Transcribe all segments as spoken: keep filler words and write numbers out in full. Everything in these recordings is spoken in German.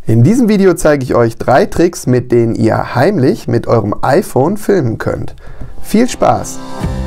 In diesem Video zeige ich euch drei Tricks, mit denen ihr heimlich mit eurem iPhone filmen könnt. Viel Spaß!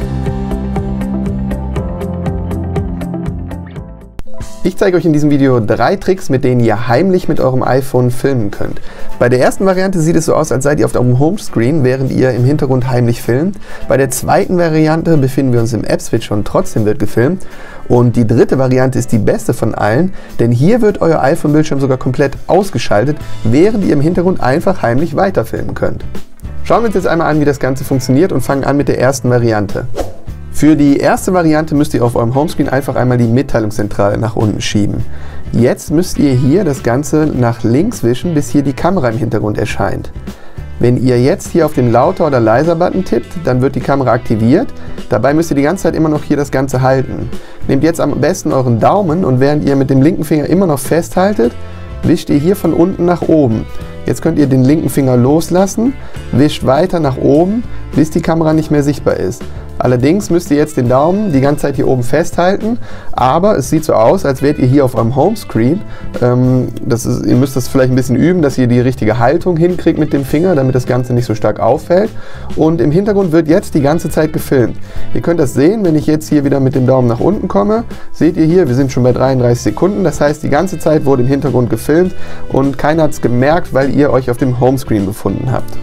Ich zeige euch in diesem Video drei Tricks, mit denen ihr heimlich mit eurem iPhone filmen könnt. Bei der ersten Variante sieht es so aus, als seid ihr auf eurem Homescreen, während ihr im Hintergrund heimlich filmt. Bei der zweiten Variante befinden wir uns im App-Switcher und trotzdem wird gefilmt. Und die dritte Variante ist die beste von allen, denn hier wird euer iPhone-Bildschirm sogar komplett ausgeschaltet, während ihr im Hintergrund einfach heimlich weiterfilmen könnt. Schauen wir uns jetzt einmal an, wie das Ganze funktioniert und fangen an mit der ersten Variante. Für die erste Variante müsst ihr auf eurem Homescreen einfach einmal die Mitteilungszentrale nach unten schieben. Jetzt müsst ihr hier das Ganze nach links wischen, bis hier die Kamera im Hintergrund erscheint. Wenn ihr jetzt hier auf den Lauter- oder Leiser-Button tippt, dann wird die Kamera aktiviert. Dabei müsst ihr die ganze Zeit immer noch hier das Ganze halten. Nehmt jetzt am besten euren Daumen und während ihr mit dem linken Finger immer noch festhaltet, wischt ihr hier von unten nach oben. Jetzt könnt ihr den linken Finger loslassen, wischt weiter nach oben, bis die Kamera nicht mehr sichtbar ist. Allerdings müsst ihr jetzt den Daumen die ganze Zeit hier oben festhalten, aber es sieht so aus, als wärt ihr hier auf eurem Homescreen. Ähm, das ist, ihr müsst das vielleicht ein bisschen üben, dass ihr die richtige Haltung hinkriegt mit dem Finger, damit das Ganze nicht so stark auffällt. Und im Hintergrund wird jetzt die ganze Zeit gefilmt. Ihr könnt das sehen, wenn ich jetzt hier wieder mit dem Daumen nach unten komme. Seht ihr hier, wir sind schon bei dreiunddreißig Sekunden. Das heißt, die ganze Zeit wurde im Hintergrund gefilmt und keiner hat es gemerkt, weil ihr euch auf dem Homescreen befunden habt.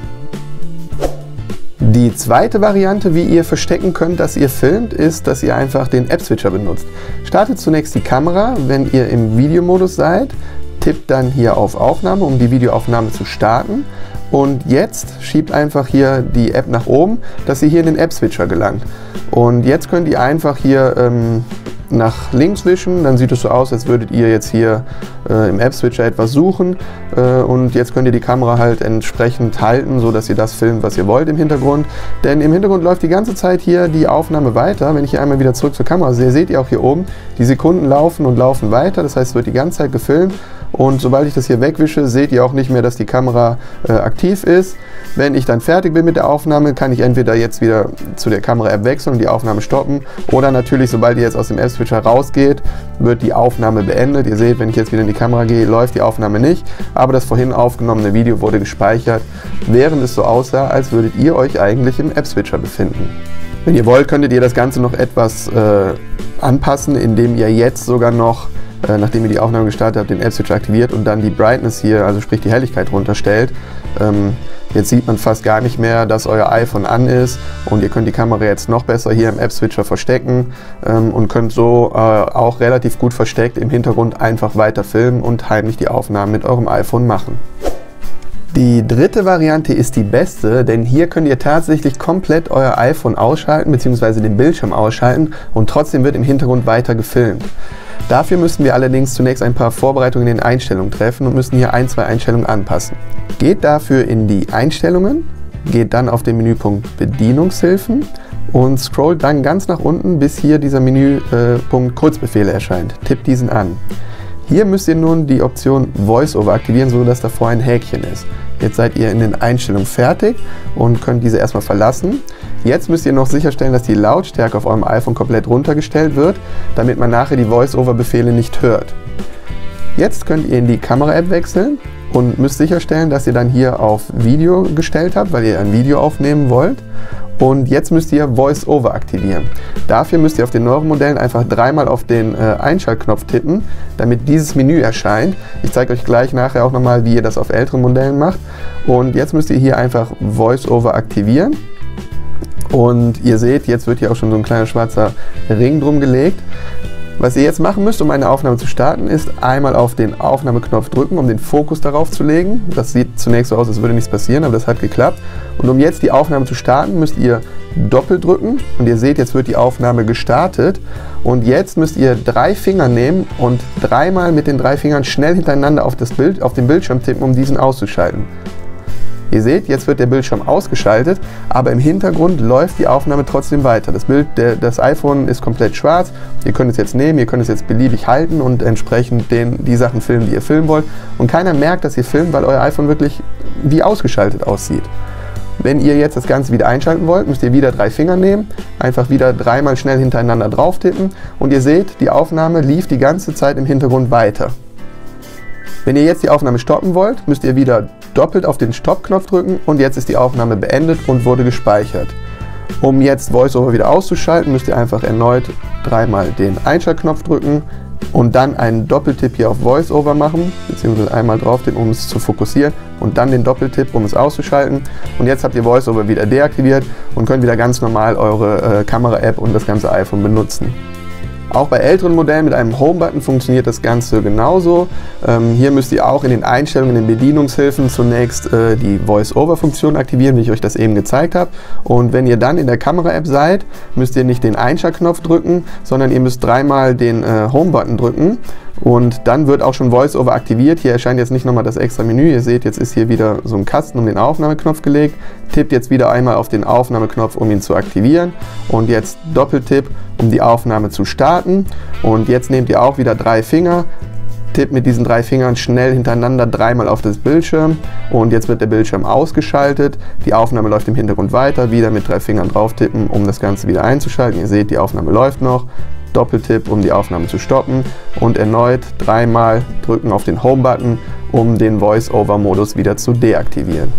Die zweite Variante, wie ihr verstecken könnt, dass ihr filmt, ist, dass ihr einfach den App-Switcher benutzt. Startet zunächst die Kamera, wenn ihr im Videomodus seid, tippt dann hier auf Aufnahme, um die Videoaufnahme zu starten. Und jetzt schiebt einfach hier die App nach oben, dass ihr hier in den App-Switcher gelangt. Und jetzt könnt ihr einfach hier ähm, nach links wischen, dann sieht es so aus, als würdet ihr jetzt hier äh, im App-Switcher etwas suchen äh, und jetzt könnt ihr die Kamera halt entsprechend halten, so dass ihr das filmt, was ihr wollt im Hintergrund. Denn im Hintergrund läuft die ganze Zeit hier die Aufnahme weiter. Wenn ich hier einmal wieder zurück zur Kamera sehe, seht ihr auch hier oben, die Sekunden laufen und laufen weiter, das heißt, es wird die ganze Zeit gefilmt. Und sobald ich das hier wegwische, seht ihr auch nicht mehr, dass die Kamera äh, aktiv ist. Wenn ich dann fertig bin mit der Aufnahme, kann ich entweder jetzt wieder zu der Kamera-App wechseln und die Aufnahme stoppen. Oder natürlich, sobald ihr jetzt aus dem App-Switcher rausgeht, wird die Aufnahme beendet. Ihr seht, wenn ich jetzt wieder in die Kamera gehe, läuft die Aufnahme nicht. Aber das vorhin aufgenommene Video wurde gespeichert, während es so aussah, als würdet ihr euch eigentlich im App-Switcher befinden. Wenn ihr wollt, könntet ihr das Ganze noch etwas äh, anpassen, indem ihr jetzt sogar noch nachdem ihr die Aufnahme gestartet habt, den App-Switcher aktiviert und dann die Brightness hier, also sprich die Helligkeit runterstellt. Ähm, jetzt sieht man fast gar nicht mehr, dass euer iPhone an ist und ihr könnt die Kamera jetzt noch besser hier im App-Switcher verstecken ähm, und könnt so äh, auch relativ gut versteckt im Hintergrund einfach weiter filmen und heimlich die Aufnahmen mit eurem iPhone machen. Die dritte Variante ist die beste, denn hier könnt ihr tatsächlich komplett euer iPhone ausschalten bzw. den Bildschirm ausschalten und trotzdem wird im Hintergrund weiter gefilmt. Dafür müssen wir allerdings zunächst ein paar Vorbereitungen in den Einstellungen treffen und müssen hier ein, zwei Einstellungen anpassen. Geht dafür in die Einstellungen, geht dann auf den Menüpunkt Bedienungshilfen und scrollt dann ganz nach unten, bis hier dieser Menüpunkt Kurzbefehle erscheint. Tippt diesen an. Hier müsst ihr nun die Option VoiceOver aktivieren, sodass davor ein Häkchen ist. Jetzt seid ihr in den Einstellungen fertig und könnt diese erstmal verlassen. Jetzt müsst ihr noch sicherstellen, dass die Lautstärke auf eurem iPhone komplett runtergestellt wird, damit man nachher die VoiceOver-Befehle nicht hört. Jetzt könnt ihr in die Kamera-App wechseln und müsst sicherstellen, dass ihr dann hier auf Video gestellt habt, weil ihr ein Video aufnehmen wollt. Und jetzt müsst ihr VoiceOver aktivieren. Dafür müsst ihr auf den neueren Modellen einfach dreimal auf den äh, Einschaltknopf tippen, damit dieses Menü erscheint. Ich zeige euch gleich nachher auch nochmal, wie ihr das auf älteren Modellen macht. Und jetzt müsst ihr hier einfach VoiceOver aktivieren. Und ihr seht, jetzt wird hier auch schon so ein kleiner schwarzer Ring drum gelegt. Was ihr jetzt machen müsst, um eine Aufnahme zu starten, ist einmal auf den Aufnahmeknopf drücken, um den Fokus darauf zu legen. Das sieht zunächst so aus, als würde nichts passieren, aber das hat geklappt. Und um jetzt die Aufnahme zu starten, müsst ihr doppelt drücken. Und ihr seht, jetzt wird die Aufnahme gestartet. Und jetzt müsst ihr drei Finger nehmen und dreimal mit den drei Fingern schnell hintereinander auf, das Bild, auf den Bildschirm tippen, um diesen auszuschalten. Ihr seht, jetzt wird der Bildschirm ausgeschaltet, aber im Hintergrund läuft die Aufnahme trotzdem weiter. Das Bild, der, das iPhone ist komplett schwarz. Ihr könnt es jetzt nehmen, ihr könnt es jetzt beliebig halten und entsprechend den, die Sachen filmen, die ihr filmen wollt. Und keiner merkt, dass ihr filmt, weil euer iPhone wirklich wie ausgeschaltet aussieht. Wenn ihr jetzt das Ganze wieder einschalten wollt, müsst ihr wieder drei Finger nehmen, einfach wieder dreimal schnell hintereinander drauf tippen und ihr seht, die Aufnahme lief die ganze Zeit im Hintergrund weiter. Wenn ihr jetzt die Aufnahme stoppen wollt, müsst ihr wieder doppelt auf den Stopp-Knopf drücken und jetzt ist die Aufnahme beendet und wurde gespeichert. Um jetzt VoiceOver wieder auszuschalten, müsst ihr einfach erneut dreimal den Einschaltknopf drücken und dann einen Doppeltipp hier auf VoiceOver machen, beziehungsweise einmal drauf tippen, um es zu fokussieren und dann den Doppeltipp, um es auszuschalten. Und jetzt habt ihr VoiceOver wieder deaktiviert und könnt wieder ganz normal eure äh, Kamera-App und das ganze iPhone benutzen. Auch bei älteren Modellen mit einem Home-Button funktioniert das Ganze genauso. Ähm, hier müsst ihr auch in den Einstellungen, in den Bedienungshilfen zunächst äh, die Voice-Over-Funktion aktivieren, wie ich euch das eben gezeigt habe. Und wenn ihr dann in der Kamera-App seid, müsst ihr nicht den Einschaltknopf drücken, sondern ihr müsst dreimal den äh, Home-Button drücken. Und dann wird auch schon VoiceOver aktiviert. Hier erscheint jetzt nicht nochmal das extra Menü. Ihr seht, jetzt ist hier wieder so ein Kasten um den Aufnahmeknopf gelegt. Tippt jetzt wieder einmal auf den Aufnahmeknopf, um ihn zu aktivieren. Und jetzt Doppeltipp, um die Aufnahme zu starten. Und jetzt nehmt ihr auch wieder drei Finger. Tippt mit diesen drei Fingern schnell hintereinander dreimal auf das Bildschirm. Und jetzt wird der Bildschirm ausgeschaltet. Die Aufnahme läuft im Hintergrund weiter. Wieder mit drei Fingern drauf tippen, um das Ganze wieder einzuschalten. Ihr seht, die Aufnahme läuft noch. Doppeltipp, um die Aufnahme zu stoppen und erneut dreimal drücken auf den Home-Button, um den Voice-Over-Modus wieder zu deaktivieren.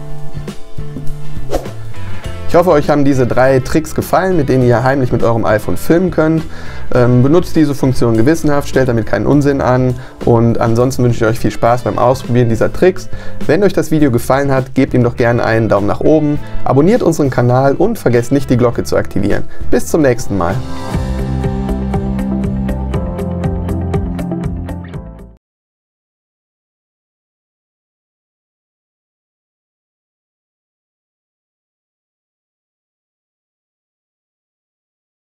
Ich hoffe, euch haben diese drei Tricks gefallen, mit denen ihr heimlich mit eurem iPhone filmen könnt. Ähm, benutzt diese Funktion gewissenhaft, stellt damit keinen Unsinn an und ansonsten wünsche ich euch viel Spaß beim Ausprobieren dieser Tricks. Wenn euch das Video gefallen hat, gebt ihm doch gerne einen Daumen nach oben, abonniert unseren Kanal und vergesst nicht, die Glocke zu aktivieren. Bis zum nächsten Mal.